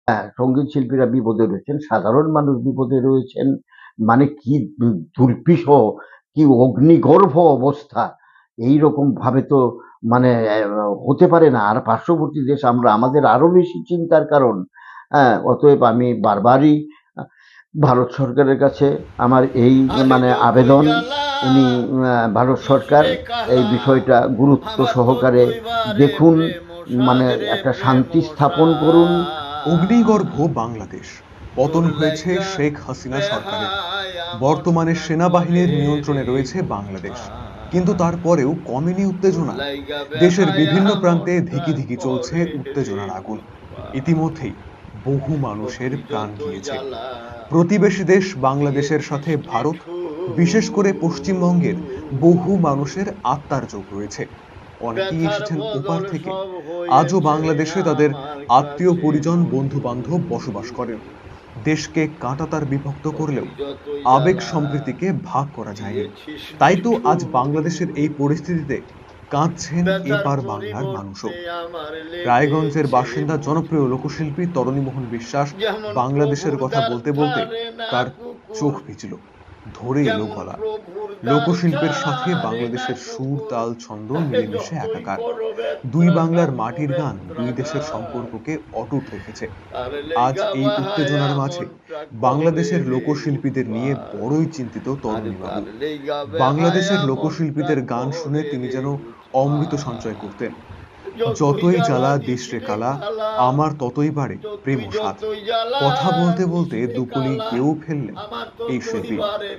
হ্যাঁ, সঙ্গীত শিল্পীরা বিপদে রয়েছেন, সাধারণ মানুষ বিপদে রয়েছেন। মানে কি দুর্বিষহ, কি অগ্নিগর্ভ অবস্থা! এইরকম ভাবে তো মানে হতে পারে না। আর পার্শ্ববর্তী দেশ আমরা, আমাদের আরো বেশি চিন্তার কারণ। হ্যাঁ, অতএব আমি বারবারই ভারত সরকারের কাছে আমার এই মানে আবেদন, উনি ভারত সরকার এই বিষয়টা গুরুত্ব সহকারে দেখুন, মানে একটা শান্তি স্থাপন করুন। অগ্নিগর্ভ বাংলাদেশ, পতন হয়েছে শেখ হাসিনা সরকারের। বর্তমানে সেনাবাহিনীর নিয়ন্ত্রণে রয়েছে বাংলাদেশ, কিন্তু তারপরেও কমেনি উত্তেজনা। দেশের বিভিন্ন প্রান্তে ধিকি ধিকি চলছে উত্তেজনার আগুন। ইতিমধ্যেই বহু মানুষের প্রাণ গিয়েছে। প্রতিবেশী দেশ বাংলাদেশের সাথে ভারত, বিশেষ করে পশ্চিমবঙ্গের বহু মানুষের আত্মার যোগ রয়েছে। অনেকেই এসেছেন ওপার থেকে, আজও বাংলাদেশে তাদের আত্মীয় পরিজন বন্ধু বান্ধব বসবাস করেন। দেশকে কাঁটাতার বিভক্ত করলেও আবেগ সম্প্রীতিকে ভাগ করা যায়নি। তাই তো আজ বাংলাদেশের এই পরিস্থিতিতে কাঁদছেন এপার বাংলার মানুষও। রায়গঞ্জের বাসিন্দা জনপ্রিয় লোকশিল্পী তরণীমোহন বিশ্বাস বাংলাদেশের কথা বলতে বলতে তার চোখ ভিজল, ধরে এলো গলা। লোকশিল্পের সাথে বাংলাদেশের সুর তাল ছন্দ মিলেমিশে একাকার। দুই বাংলার মাটির গান দুই দেশের সম্পর্ককে অটুট রেখেছে। আজ এই উত্তেজনার মাঝে বাংলাদেশের লোকশিল্পীদের নিয়ে বড়ই চিন্তিত তরুণীবাবু। বাংলাদেশের লোকশিল্পীদের গান শুনে তিনি যেন অমৃত সঞ্চয় করতেন। যতই জ্বালা দিশরে কালা, আমার ততই বাড়ে প্রেম ও স্বাদ। কথা বলতে বলতে দুকলি গেয়েও ফেললেন এই শিল্পী।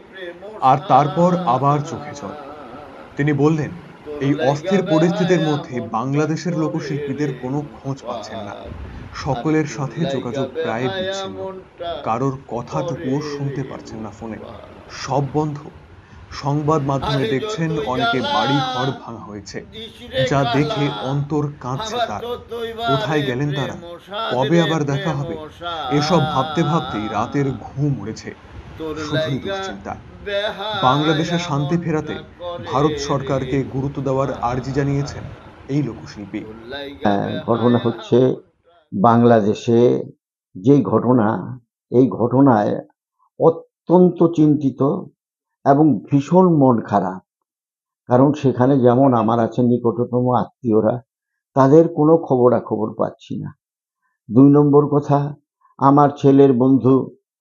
আর তারপর আবার চোখে জল। তিনি বললেন, এই অস্থির পরিস্থিতির মধ্যে বাংলাদেশের লোকশিল্পীদের কোনো খোঁজ পাচ্ছেন না। সকলের সাথে যোগাযোগ প্রায় বিচ্ছিন্ন। কারোর কথাটুকুও শুনতে পারছেন না ফোনে। সব বন্ধ। সংবাদ মাধ্যমে দেখছেন অনেকে বাড়ি ঘর ভাঙা হয়েছে, যা দেখে অন্তর কাঁদছে তার। কোথায় গেলেন তারা? কবে আবার দেখা হবে? এসব ভাবতে ভাবতেই রাতের ঘুম উড়েছে। শুধুই দুশ্চিন্তা। বাংলাদেশে শান্তি ফেরাতে ভারত সরকারকে গুরুত্ব দেওয়ার আর্জি জানিয়েছেন এই লোকশিল্পী। ঘটনা হচ্ছে বাংলাদেশে যে ঘটনা, এই ঘটনায় অত্যন্ত চিন্তিত এবং ভীষণ মন খারাপ। কারণ সেখানে যেমন আমার আছে নিকটতম আত্মীয়রা, তাদের কোনো খবরাখবর পাচ্ছি না। ২ নম্বর কথা, আমার ছেলের বন্ধু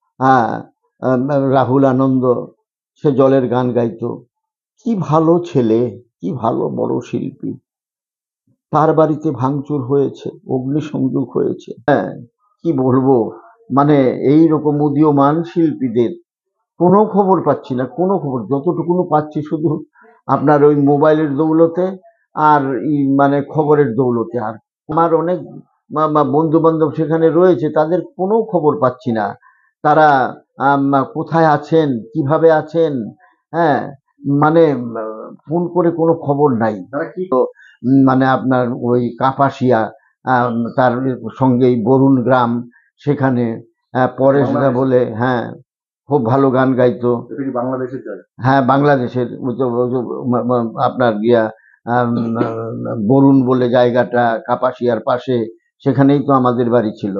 রাহুল আনন্দ, সে জলের গান গাইতো। কি ভালো ছেলে, কি ভালো বড় শিল্পী। তার বাড়িতে ভাঙচুর হয়েছে, অগ্নিসংযোগ হয়েছে। হ্যাঁ, কি বলবো, মানে এইরকম উদীয়মান শিল্পীদের কোনো খবর পাচ্ছি না, কোনো খবর। যতটুকুনো পাচ্ছি শুধু আপনার ওই মোবাইলের দৌলতে আর মানে খবরের দৌলতে। আর আমার অনেক বন্ধু বান্ধব সেখানে রয়েছে, তাদের কোনো খবর পাচ্ছি না। তারা কোথায় আছেন, কিভাবে আছেন, হ্যাঁ, মানে ফোন করে কোনো খবর নাই। তো মানে আপনার ওই কাপাসিয়া, তার সঙ্গেই বরুণ গ্রাম, সেখানে পরেশদা বলে, হ্যাঁ, খুব ভালো গান গাইতো। হ্যাঁ, বাংলাদেশের আপনার বরুণ বলে জায়গাটা কাপাসিয়ার পাশে, সেখানেই তো আমাদের বাড়ি ছিল।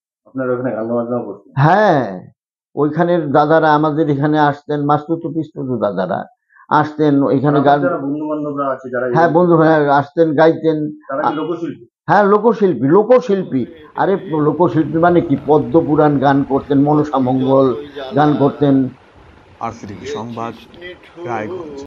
হ্যাঁ, ওইখানের দাদারা আমাদের এখানে আসতেন, মাস্তুতো পিস্তুতো দাদারা আসতেন এখানে গান। হ্যাঁ, বন্ধু, হ্যাঁ, আসতেন, গাইতেন। হ্যাঁ, লোকশিল্পী, লোকশিল্পী। আরে লোকশিল্পী মানে কি, পদ্মপুরাণ গান করতেন, মনসা মঙ্গল গান করতেন। RCTV সংবাদ, রায়গঞ্জ।